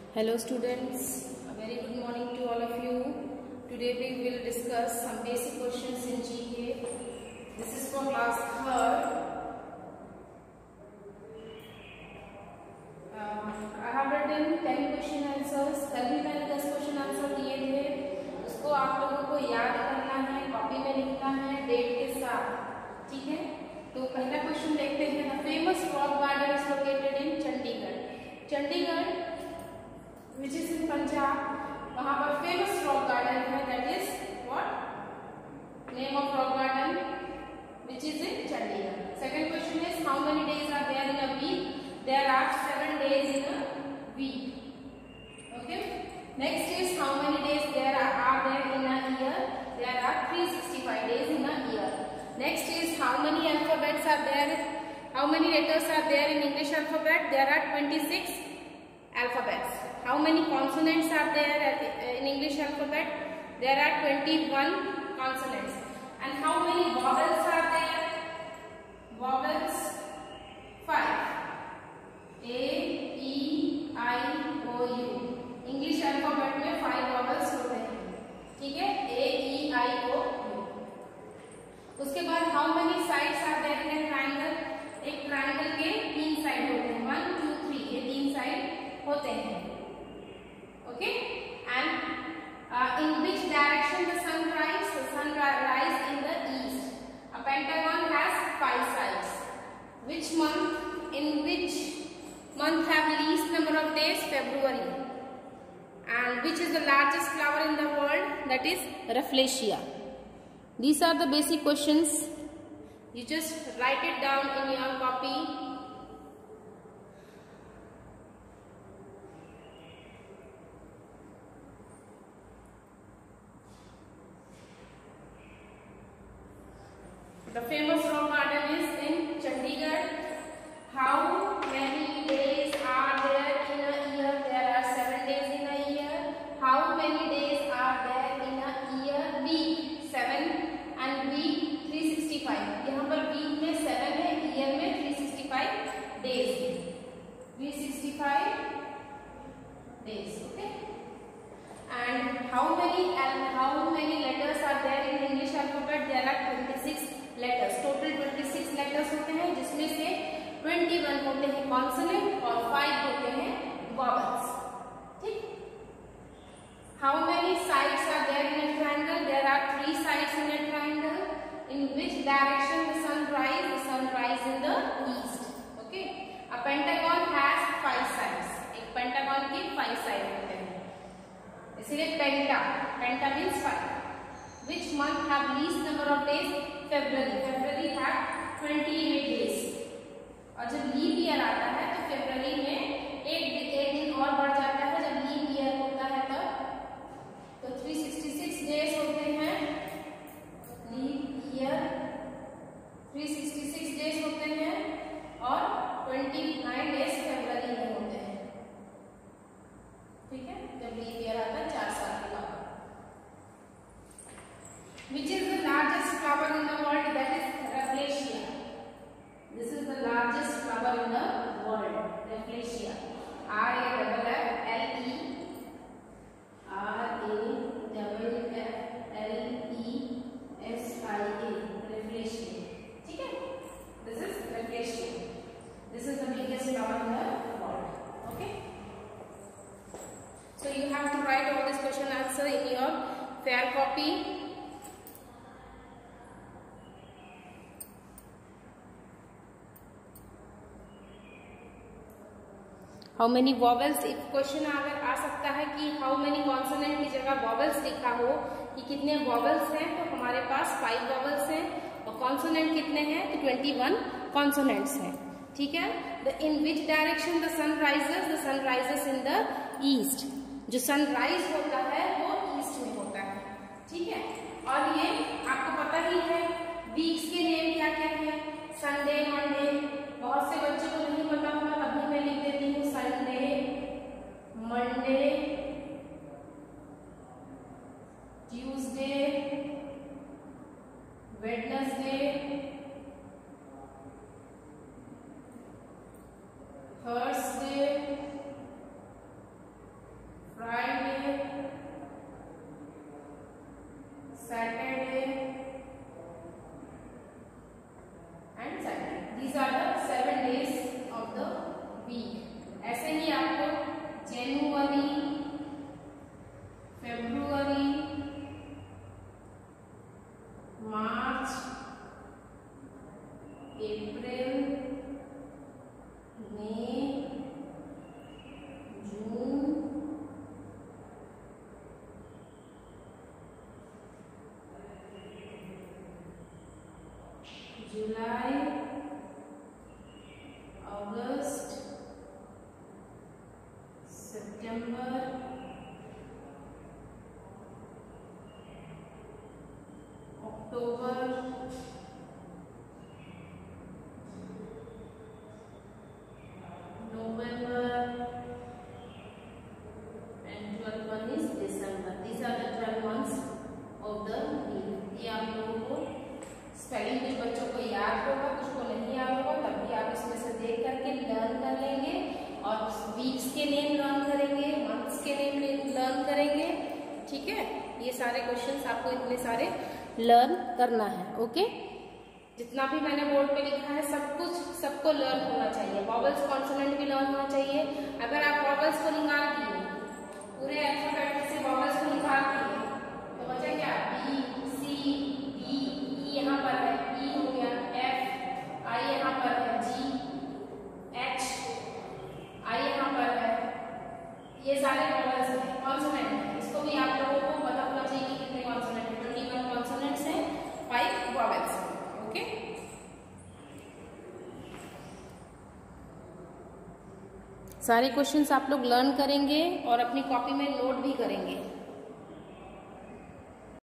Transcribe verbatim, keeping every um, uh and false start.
Hello students, a very good morning to all of you. Today we will discuss some basic questions in G K. This is for class third. Uh, I have written ten question answers. कल भी मैंने दस question answer दिए थे. उसको आप लोगों को याद करना है, कॉपी में लिखना है डेट के साथ. ठीक है? तो पहला क्वेश्चन देखते हैं. The famous rock garden is located in Chandigarh. Chandigarh which is in Punjab, वहाँ पर famous rock garden है, that is what name of rock garden which is in Chandigarh. Second question is how many days are there in a week? There are seven days in a week. Okay. Next is how many days there are, are there in a year? There are three hundred sixty-five days in a year. Next is how many alphabets are there? How many letters are there in English alphabet? There are twenty-six alphabets. How many consonants are there in English alphabet? There are twenty-one consonants. And how many vowels are there? Vowels five. A, E, I, O, U. English alphabet में five vowels होते हैं. ठीक है? A, E, I, O, U. उसके बाद how many sides are there in a triangle? एक triangle के तीन साइड होते हैं. One, two, three. ये तीन साइड होते हैं. Okay, and uh, in which direction the sun rise? The sun rise in the east. A pentagon has five sides. Which month? In which month have least number of days? February. And which is the largest flower in the world? That is Rafflesia. These are the basic questions. You just write it down in your copy. The famous rock garden is in Chandigarh. How many days are there in a year? There are seven days in a year. How many days are there in a year? Week seven and week three hundred sixty-five. यहाँ पर week में seven है, year में three hundred sixty-five days है. three hundred sixty-five days. Okay. And how many how many letters are there in English alphabet? There are twenty-six. Letters. Total छब्बीस letters होते हैं जिसमें से इक्कीस होते हैं कॉन्सोनेंट और फाइव होते हैं वॉवल्स. ठीक. How many sides are there in a triangle? There are three sides in a triangle. In which direction the sun rise? The sun rise in the east. Okay. A pentagon has five sides. एक pentagon की five side होते हैं, इसलिए penta. Penta means five. Which month have least number of days? February. February have twenty-eight days. और जब leap year आता है तो फरवरी में एक एक दिन और बढ़ जाता है. जब लीप ईयर होता है तब तो तीन सौ छियासठ डेज होते हैं. लीप ईयर तीन सौ छियासठ डेज होते हैं और उनतीस डेज फरवरी में होते हैं. ठीक है? जब लीप ईयर आता है चार साल के बाद. Which is the largest flower in the world? That is Rafflesia. This is the largest flower in the world. Rafflesia. R A F F L E R A F F L E S I A. Rafflesia. ठीक है? This is Rafflesia. This is the biggest flower in the world. Okay? So you have to write all this question answer in your fair copy. How many vowels. एक question अगर आ सकता है कि how many consonant की जगह vowels लिखा हो कि कितने वॉवल्स हैं, तो हमारे पास फाइव वॉवल्स हैं और कॉन्सोनेंट कितने हैं तो ट्वेंटी वन कॉन्सोनेंट्स हैं. ठीक है. The in which direction the sun rises? The sun rises in the east. जो सनराइज होता है वो ईस्ट में होता है. ठीक है. और ये आपको पता ही है वीक्स के नेम क्या क्या है. Sunday, Monday. बहुत से बच्चों को नहीं पता होगा, तभी मैं लिख देती हूँ Sunday, Monday, Tuesday, Wednesday, Thursday, January, February, March, April, May, June, July, August, September, October, November, and twelfth one is December. These are the twelve months of the year. ये आप लोगों को स्पेलिंग कुछ बच्चों को याद होगा, कुछ को नहीं याद होगा, तब भी आप इसमें से देख करके लर्न कर लेंगे और वीक्स के नेम लर्न करेंगे, मंथ्स के नेम लर्न करेंगे। ठीक है, ये सारे क्वेश्चंस आपको इतने सारे लर्न करना है। ओके, जितना भी मैंने बोर्ड पे लिखा है सब कुछ सबको लर्न होना चाहिए। वॉवल्स कॉन्सोनेंट भी लर्न होना चाहिए। अगर आप वॉवल्स को निकाल दिए, पूरे अल्फाबेट से वॉवल्स को निकाल दिए, तो बचा क्या? बी, सी, डी, ई यहाँ पर है, ई हो गया, एफ, आई यहाँ पर है, जी, एच, आई यहाँ पर है, ये सारे वॉवल्स हैं, कॉन्सोनेंट है। इसको भी आप लोगों को पता होना चाहिए कि कितने कॉन्सोनेंट है। ट्वेंटी वन कॉन्सोनेंट्स हैं, फाइव वॉवल्स हैं। ओके, सारे क्वेश्चंस आप लोग लर्न करेंगे और अपनी कॉपी में नोट भी करेंगे।